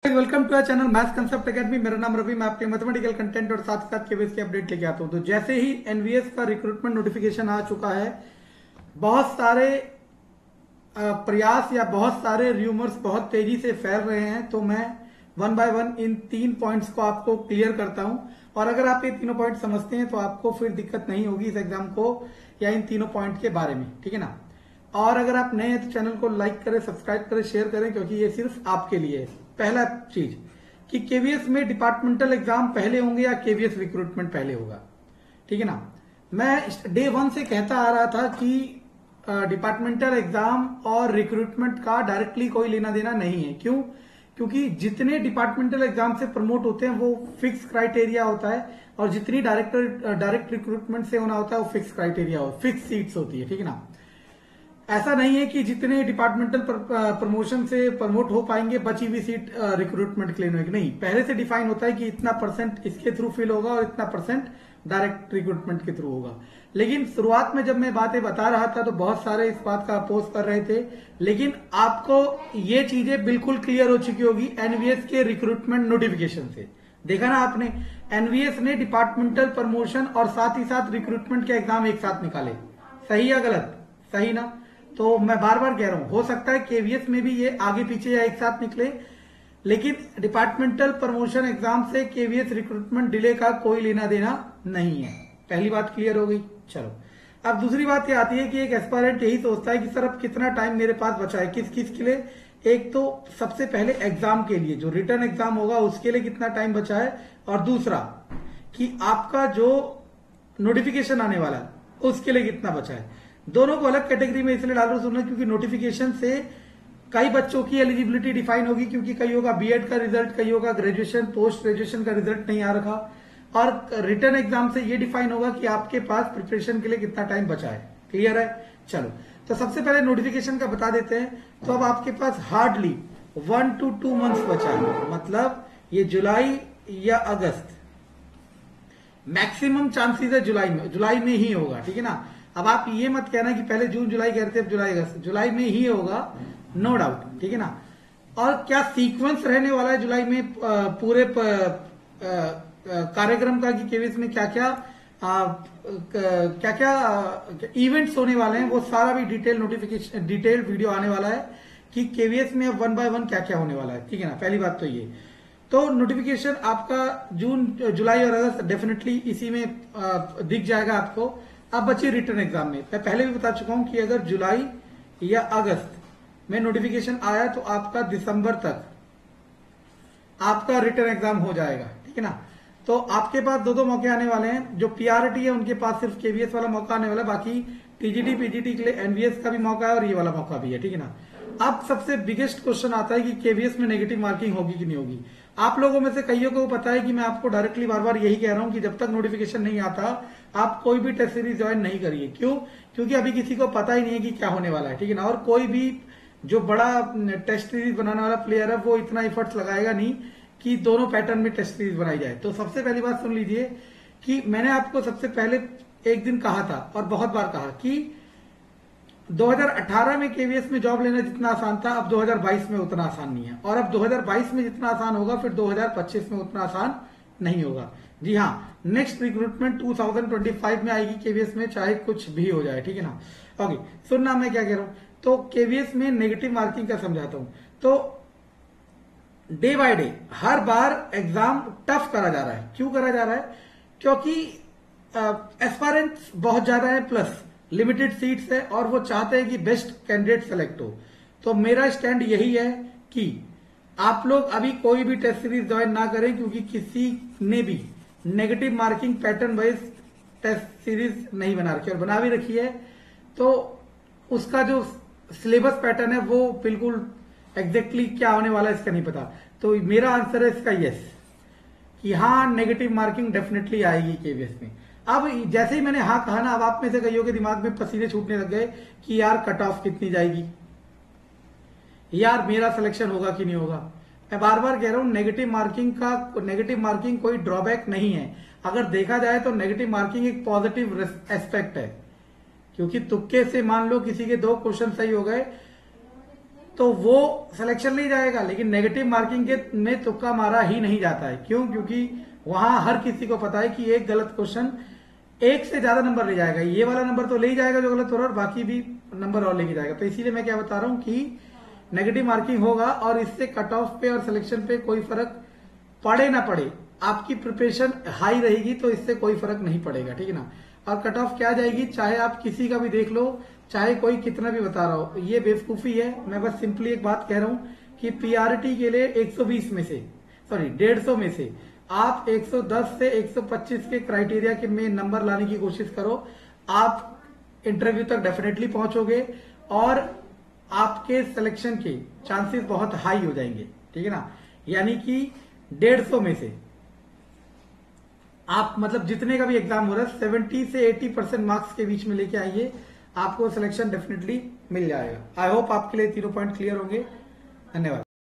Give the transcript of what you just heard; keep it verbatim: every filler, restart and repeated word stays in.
Welcome to our channel maths concept academy. मेरा नाम रवि, मैं आपके मैथमेटिकल कंटेंट और साथ साथ केवीएस की अपडेट लेके आता हूं। तो जैसे ही एनवीएस का रिक्रूटमेंट नोटिफिकेशन आ चुका है, बहुत सारे प्रयास या बहुत सारे र्यूमर्स बहुत तेजी से फैल रहे हैं। तो मैं वन बाय वन इन तीन पॉइंट्स को आपको क्लियर करता हूं, और अगर आप ये तीनों पॉइंट समझते हैं तो आपको फिर दिक्कत नहीं होगी इस एग्जाम को या इन तीनों पॉइंट के बारे में, ठीक है ना। और अगर आप नए हैं तो चैनल को लाइक करें, सब्सक्राइब करें, शेयर करें, क्योंकि ये सिर्फ आपके लिए है। पहला चीज कि केवीएस में डिपार्टमेंटल एग्जाम पहले होंगे या केवीएस रिक्रूटमेंट पहले होगा, ठीक है ना। मैं डे वन से कहता आ रहा था कि डिपार्टमेंटल एग्जाम और रिक्रूटमेंट का डायरेक्टली कोई लेना देना नहीं है। क्यों? क्योंकि जितने डिपार्टमेंटल एग्जाम से प्रमोट होते हैं वो फिक्स क्राइटेरिया होता है, और जितनी डायरेक्टर डायरेक्ट रिक्रूटमेंट से होना होता है वो फिक्स क्राइटेरिया हो, फिक्स सीट्स होती है, ठीक है ना। ऐसा नहीं है कि जितने डिपार्टमेंटल प्रमोशन से प्रमोट हो पाएंगे बची हुई सीट रिक्रूटमेंट के लिए होगी, नहीं। पहले से डिफाइन होता है कि इतना परसेंट इसके थ्रू फिल होगा और इतना परसेंट डायरेक्ट रिक्रूटमेंट के थ्रू होगा। लेकिन शुरुआत में जब मैं बातें बता रहा था तो बहुत सारे इस बात का अपोज कर रहे थे, लेकिन आपको ये चीजें बिल्कुल क्लियर हो चुकी होगी एनवीएस के रिक्रूटमेंट नोटिफिकेशन से। देखा ना आपने, एनवीएस ने डिपार्टमेंटल प्रमोशन और साथ ही साथ रिक्रूटमेंट के एग्जाम एक साथ निकाले। सही या गलत? सही ना। तो मैं बार बार कह रहा हूं, हो सकता है केवीएस में भी ये आगे पीछे या एक साथ निकले, लेकिन डिपार्टमेंटल प्रमोशन एग्जाम से केवीएस रिक्रूटमेंट डिले का कोई लेना देना नहीं है। पहली बात क्लियर हो गई। चलो, अब दूसरी बात ये आती है कि एक एस्पायरेंट यही सोचता है कि सर अब कितना टाइम मेरे पास बचा है, किस किस के लिए। एक तो सबसे पहले एग्जाम के लिए, जो रिटर्न एग्जाम होगा उसके लिए कितना टाइम बचा है, और दूसरा कि आपका जो नोटिफिकेशन आने वाला है उसके लिए कितना बचा है। दोनों को अलग कैटेगरी में इसलिए डाल रहा हूं सुनना, क्योंकि नोटिफिकेशन से कई बच्चों की एलिजिबिलिटी डिफाइन होगी, क्योंकि कईयों का बीएड का रिजल्ट, कईयों का ग्रेजुएशन पोस्ट ग्रेजुएशन का रिजल्ट नहीं आ रखा, और रिटर्न एग्जाम से ये डिफाइन होगा कि आपके पास प्रिपरेशन के लिए कितना टाइम बचा है। क्लियर है? चलो, तो सबसे पहले नोटिफिकेशन का बता देते हैं। तो अब आपके पास hardly one two two months बचा है, मतलब ये जुलाई या अगस्त, मैक्सिमम चांसेस है जुलाई में, जुलाई में ही होगा, ठीक है ना। अब आप ये मत कहना कि पहले जून जुलाई कह रहे थे अब जुलाई अगस्त, जुलाई में ही होगा, नो डाउट, ठीक है ना। और क्या सीक्वेंस रहने वाला है जुलाई में पूरे कार्यक्रम का, कि केवीएस में क्या क्या क्या क्या इवेंट्स होने वाले हैं, वो सारा भी डिटेल नोटिफिकेशन डिटेल वीडियो आने वाला है कि केवीएस में वन बाय वन क्या क्या होने वाला है, ठीक है ना। पहली बात तो ये, तो नोटिफिकेशन आपका जून जुलाई और अगस्त डेफिनेटली इसी में दिख जाएगा आपको। अब बची रिटर्न एग्जाम में, मैं पहले भी बता चुका हूं कि अगर जुलाई या अगस्त में नोटिफिकेशन आया तो आपका दिसंबर तक आपका रिटर्न एग्जाम हो जाएगा, ठीक है ना। तो आपके पास दो दो मौके आने वाले हैं। जो पीआरटी है उनके पास सिर्फ केवीएस वाला मौका आने वाला है, बाकी टीजीटी पीजीटी के लिए एनवीएस का भी मौका है और ये वाला मौका भी है, ठीक है ना। अब सबसे बिगेस्ट क्वेश्चन आता है कि केवीएस में नेगेटिव मार्किंग होगी कि नहीं होगी। आप लोगों में से कईयों को पता है कि मैं आपको डायरेक्टली बार बार यही कह रहा हूं कि जब तक नोटिफिकेशन नहीं आता आप कोई भी टेस्ट सीरीज ज्वाइन नहीं करिए। क्यों? क्योंकि अभी किसी को पता ही नहीं है कि क्या होने वाला है, ठीक है ना। और कोई भी जो बड़ा टेस्ट सीरीज बनाने वाला प्लेयर है वो इतना एफर्ट्स लगाएगा नहीं कि दोनों पैटर्न में टेस्ट सीरीज बनाई जाए। तो सबसे पहली बात सुन लीजिए कि मैंने आपको सबसे पहले एक दिन कहा था और बहुत बार कहा कि दो हज़ार अठारह में केवीएस में जॉब लेना जितना आसान था अब दो हज़ार बाईस में उतना आसान नहीं है, और अब दो हज़ार बाईस में जितना आसान होगा फिर दो हज़ार पच्चीस में उतना आसान नहीं होगा। जी हाँ, नेक्स्ट रिक्रूटमेंट दो हज़ार पच्चीस में आएगी केवीएस में, चाहे कुछ भी हो जाए, ठीक है ना। ओके, सुनना मैं क्या कह रहा हूं। तो केवीएस में नेगेटिव मार्किंग का समझाता हूं। तो डे बाय डे हर बार एग्जाम टफ करा जा रहा है। क्यों करा जा रहा है? क्योंकि एस्पायरेंट्स बहुत ज्यादा है, प्लस लिमिटेड सीट्स है, और वो चाहते हैं कि बेस्ट कैंडिडेट सेलेक्ट हो। तो मेरा स्टैंड यही है कि आप लोग अभी कोई भी टेस्ट सीरीज ज्वाइन ना करें, क्योंकि किसी ने भी negative marking pattern wise test series नहीं बना रखी, और बना भी रखी है तो उसका जो सिलेबस पैटर्न है वो बिल्कुल एग्जैक्टली क्या होने वाला है इसका नहीं पता। तो मेरा आंसर है इसका यस, कि हाँ नेगेटिव मार्किंग डेफिनेटली आएगी केवीएस में। अब जैसे ही मैंने हाँ कहा ना, अब आप में से कईयों के दिमाग में पसीने छूटने लग गए कि यार कट ऑफ कितनी जाएगी, यार मेरा सिलेक्शन होगा कि नहीं होगा। मैं बार बार कह रहा हूं नेगेटिव मार्किंग का नेगेटिव मार्किंग कोई ड्रॉबैक नहीं है। अगर देखा जाए तो नेगेटिव मार्किंग एक पॉजिटिव एस्पेक्ट है, क्योंकि तुक्के से मान लो किसी के दो क्वेश्चन सही हो गए तो वो सिलेक्शन नहीं जाएगा। लेकिन नेगेटिव मार्किंग के में तुक्का मारा ही नहीं जाता है। क्यों? क्योंकि वहां हर किसी को पता है कि एक गलत क्वेश्चन एक से ज्यादा नंबर ले जाएगा। ये वाला नंबर तो ले ही जाएगा जो गलत हो रहा है, और बाकी भी नंबर और लेके जाएगा। तो इसीलिए मैं क्या बता रहा हूं कि नेगेटिव मार्किंग होगा और इससे कट ऑफ पे और सिलेक्शन पे कोई फर्क पड़े ना पड़े, आपकी प्रिपरेशन हाई रहेगी तो इससे कोई फर्क नहीं पड़ेगा, ठीक है ना। और कट ऑफ क्या जाएगी, चाहे आप किसी का भी देख लो, चाहे कोई कितना भी बता रहा हो, ये बेवकूफी है। मैं बस सिंपली एक बात कह रहा हूं कि पीआरटी के लिए एक सौ बीस में से सॉरी डेढ़ सौ में से आप एक सौ दस से एक सौ पच्चीस के क्राइटेरिया के में नंबर लाने की कोशिश करो, आप इंटरव्यू तक डेफिनेटली पहुंचोगे और आपके सिलेक्शन के चांसेस बहुत हाई हो जाएंगे, ठीक है ना। यानी कि डेढ़ सौ में से आप मतलब जितने का भी एग्जाम हो रहा है सेवेंटी से एटी परसेंट मार्क्स के बीच में लेके आइए, आपको सिलेक्शन डेफिनेटली मिल जाएगा। आई होप आपके लिए तीनों पॉइंट क्लियर होंगे। धन्यवाद।